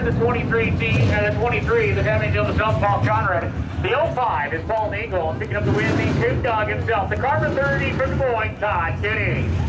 the 23 team, the 23 is having to deal with Paul Conrad. The 05 is Paul Eagle, picking up the win, the Coop Dog himself. The Carver 30 from Des Moines, Todd Kinney.